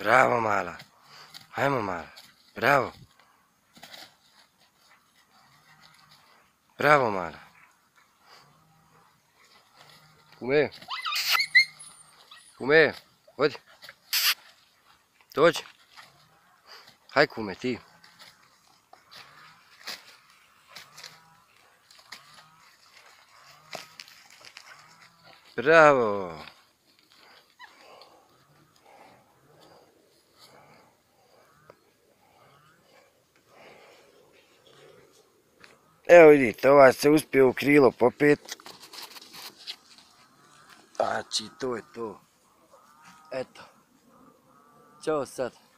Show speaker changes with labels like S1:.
S1: Bravo mala. Hajmo mala. Bravo. Bravo mala. Kume. Kume. Odi. Dođi. Haj kume ti. Bravo. Evo vidite, ovaj se uspio u krilo popet. Znači, to je to. Eto. Ćao sad.